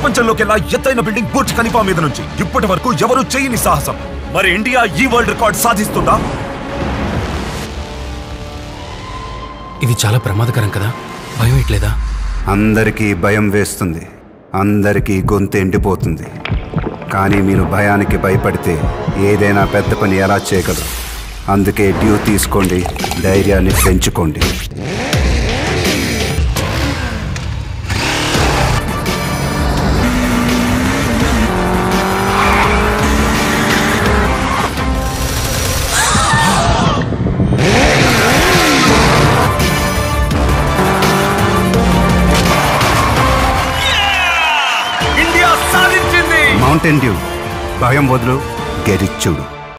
ప్రపంచంలోకెల్లా ఎత్తైన building Burj Khalifa మీద నుంచి ఇప్పటి వరకు ఎవరు చేయని సాహసం. మరి ఇండియా ఈ వరల్డ్ రికార్డ్ సాధిస్తుందా? ఇది చాలా ప్రమాదకరం కదా, భయం ఎట్లేదా? అందరికీ భయం వేస్తుంది, అందరికీ గొంతు ఎండిపోతుంది. కానీ మీరు భయానికి భయపడితే ఏదైనా పెద్ద పని ఎలా చేయగలరు? అందుకే డ్యూ తీసుకోండి, ధైర్యాన్ని పెంచుకోండి. మౌంటైన్ డ్యూ, భయం వదులు, గెరిచ్ చూడు.